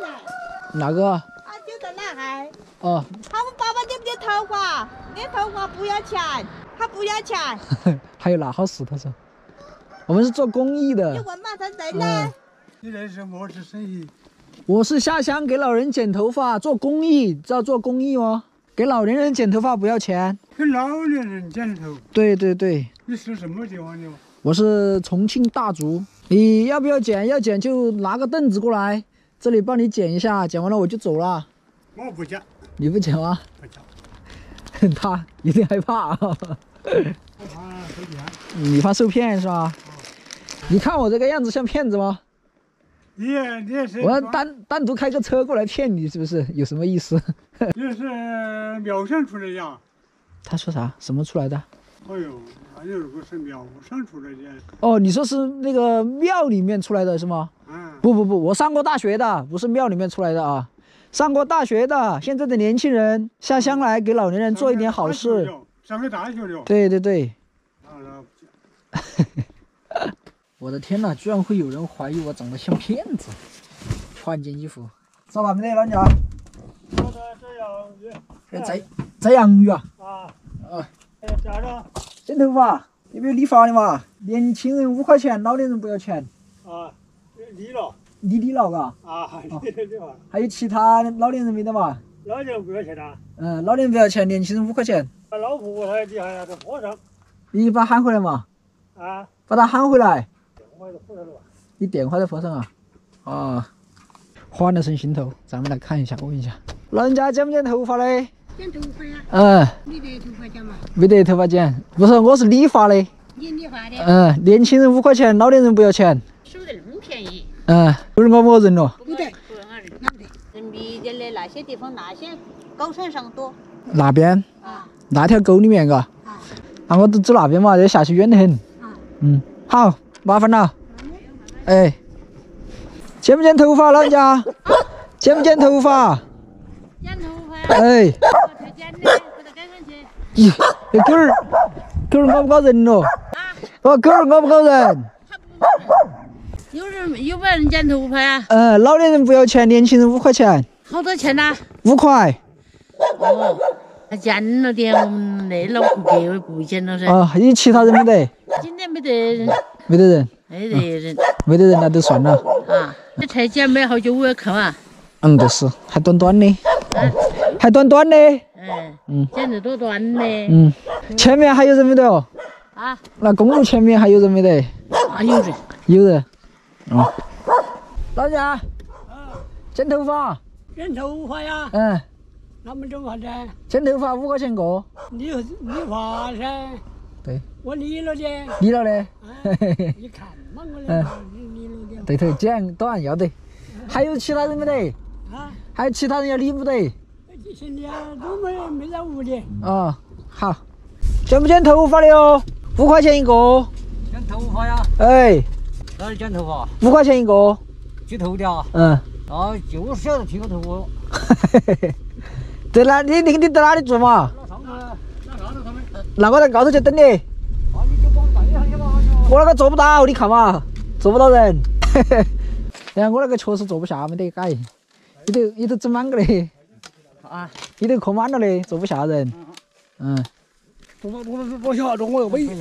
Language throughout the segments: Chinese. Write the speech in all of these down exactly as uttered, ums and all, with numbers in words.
哪个？ 啊，就在那海。 哦。 他们爸爸剪不剪头发？剪头发不要钱，他不要钱。 还有哪好事？他说，我们是做公益的。 你问马三在呢？ 你这是么子生意？ 我是下乡给老人剪头发，做公益，知道做公益吗？给老年人剪头发不要钱。 给老年人剪头？ 对对对。 你是什么地方的？ 我是重庆大竹。你要不要剪？要剪就拿个凳子过来，这里帮你剪一下，剪完了我就走了。 我不剪。 你不剪吗？ 不剪。 他有点害怕啊。 我怕受骗。 你怕受骗是吧？你看我这个样子像骗子吗？ 你你也是。 我要单单独开个车过来骗你，是不是？有什么意思？ 你是庙上出来呀？ 他说啥？什么出来的？ 哎呦，那如果是庙上出来的。 哦，你说是那个庙里面出来的是吗？ 嗯。 不不不，我上过大学的，不是庙里面出来的啊。上过大学的，现在的年轻人下乡来给老年人做一点好事。 上个大学了。 对对对。 啊，那不剪。 我的天哪，居然会有人怀疑我长得像骗子！穿件衣服，找哪边的老娘？ 我在这养鱼。 在在养鱼啊？ 啊。 啊。 咋着？ 剪头发，有没有理发的嘛？年轻人五块钱，老年人不要钱。 啊，理了。 你理了嘎？ 啊，理了理了。 还有其他老年人没得嘛？ 老年人不要钱啊？ 嗯，老年人不要钱，年轻人五块钱。 把老婆婆在底下那个坡上。 你把他喊回来嘛？ 啊。 把他喊回来。 电话都坡上了吧？ 你电话在坡上啊？啊，换了身行头，咱们来看一下，问一下，老人家剪不剪头发嘞？ 剪头发呀？ 嗯。 你得头发剪嘛？ 没得头发剪，不是，我是理发的。 你理发的？ 嗯，年轻人五块钱，老年人不要钱。 收得那么便宜？ 嗯，不是我们人了。 不对，不是俺人，哪对？人民的那些地方，那些高山上多。 那边？ 啊。 那条沟里面嘎。啊。那我都走那边嘛，这下去远得很。啊。嗯，好，麻烦了。哎。剪不剪头发，老人家？剪不剪头发？ 剪头发呀。 哎。 剪的，给他改上去。 咦，这狗儿，狗儿咬不咬人咯？啊。哦，狗儿咬不咬人？ 有人有没人剪头发呀？ 嗯，老年人不要钱，年轻人五块钱。 好多钱呐？ 五块。 哦，他剪了点，我们那老不给不剪了噻。 哦，你其他人没得？ 今天没得人。 没得人。 没得人。 没得人那就算了。 啊，这才剪没好久，我要看嘛。 嗯，就是，还短短的。嗯。还短短的。 哎。嗯。剪得多短的。 嗯。前面还有人没得哦？ 啊。 那公路前面还有人没得？ 啊，有人。 有人。哦。老人家。啊。剪头发。 剪头发呀？ 嗯。 那么怎么子？ 剪头发五块钱个。 理理发噻。 对。 我理了的。 理了的。 你看嘛，我那理了的。 对头，剪短要得。还有其他人没得？啊。还有其他人要理不得？ 现在都没没在屋里。 哦，好。剪不剪头发的哟？五块钱一个。 剪头发呀？ 哎。 哪里剪头发？ 五块钱一个。 剃头的啊？ 嗯。 啊，就是晓得剃个头发。 在哪？你你你在哪里住嘛？ 那上头，那上头他们。 那我在高头去等你。 啊，你就帮我带一下去嘛。 我那个坐不到，你看嘛，坐不到人。然后我那个确实坐不下，没得改。里头里头整满个的。啊。里头客满了的，坐不下人。嗯。 我我我我下着我要背。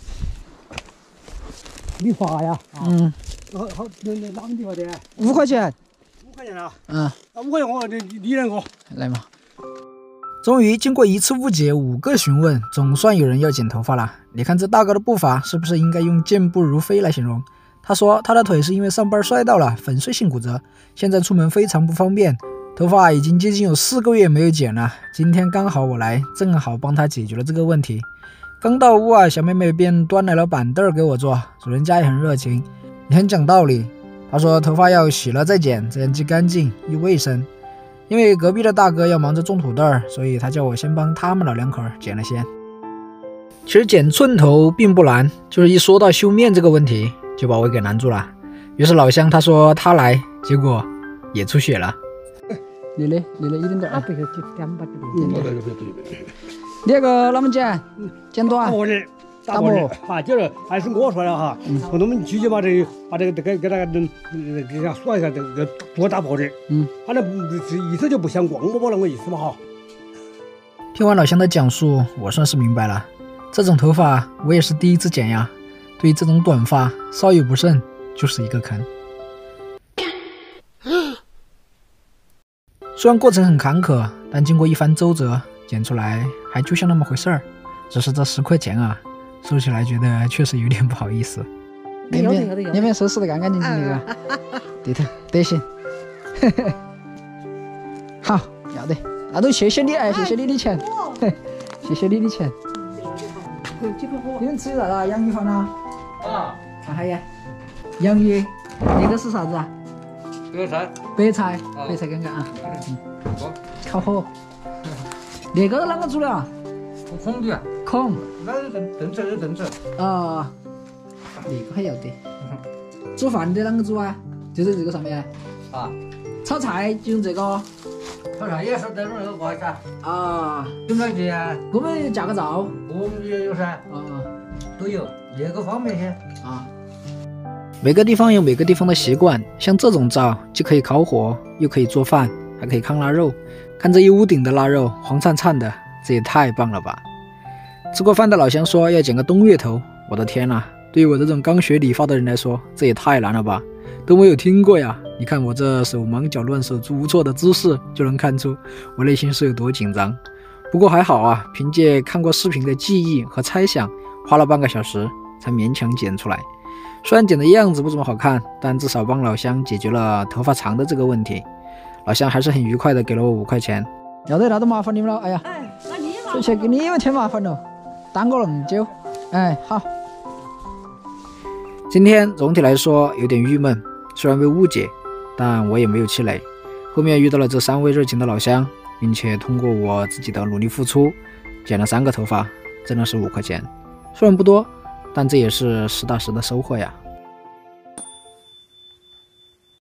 理发呀？ 嗯。 好好，那那哪个地方的？ 五块钱。 五块钱啊？ 嗯。 那五块钱我理理两个。 来嘛。终于经过一次误解，五个询问，总算有人要剪头发了。你看这大哥的步伐，是不是应该用健步如飞来形容？他说他的腿是因为上班摔到了，粉碎性骨折，现在出门非常不方便，头发已经接近有四个月没有剪了。今天刚好我来，正好帮他解决了这个问题。刚到屋啊，小妹妹便端来了板凳给我坐，主人家也很热情，也很讲道理。他说头发要洗了再剪，这样既干净又卫生。因为隔壁的大哥要忙着种土豆，所以他叫我先帮他们老两口剪了先。其实剪寸头并不难，就是一说到修面这个问题，就把我给难住了。于是老乡他说他来，结果也出血了。你嘞？你嘞？一点点啊！你那个啷么剪？剪短？ 我的。 打薄啊，就是还是我说的哈，我们直接把这个把这个给给那个给给他说一下，这个做打薄的， 嗯， 反正意思就不像光波那个意思嘛哈。 听完老乡的讲述，我算是明白了，这种头发我也是第一次剪呀。对于这种短发，稍有不慎就是一个坑。虽然过程很坎坷，但经过一番周折，剪出来还就像那么回事儿。只是这十块钱啊，收起来觉得确实有点不好意思。面面面面收拾得干干净净的个，对头，得行。好，要得，那都谢谢你哎，谢谢你的钱，谢谢你的钱。你们吃的啥子啊？洋芋饭呐？ 啊， 看海呀，洋芋，那个是啥子啊？ 白菜。 白菜，白菜干干啊。嗯，烤火。那个是啷个煮的啊？ 孔的。 孔。 那是炖炖吃，是炖吃。 啊，那个还要得。煮饭的啷个煮啊？就在这个上面。 啊。 炒菜就用这个。 炒菜也是这种那个锅噻。 啊。 有没得？ 我们架个灶。 我们也有噻。 啊。 都有，那个方便些。 啊。每个地方有每个地方的习惯，像这种灶既可以烤火，又可以做饭，还可以炕腊肉。看这一屋顶的腊肉，黄灿灿的，这也太棒了吧！吃过饭的老乡说要剪个东岳头，我的天哪！对于我这种刚学理发的人来说，这也太难了吧，都没有听过呀！你看我这手忙脚乱、手足无措的姿势，就能看出我内心是有多紧张。不过还好啊，凭借看过视频的记忆和猜想，花了半个小时才勉强剪出来。虽然剪的样子不怎么好看，但至少帮老乡解决了头发长的这个问题。老乡还是很愉快的给了我五块钱。要得，那都麻烦你们了。哎呀， 哎，那你麻这钱给你们添麻烦了，耽搁那么久。哎，好。今天总体来说有点郁闷，虽然被误解，但我也没有气馁。后面遇到了这三位热情的老乡，并且通过我自己的努力付出，剪了三个头发，真的是五块钱。虽然不多，但这也是实打实的收获呀。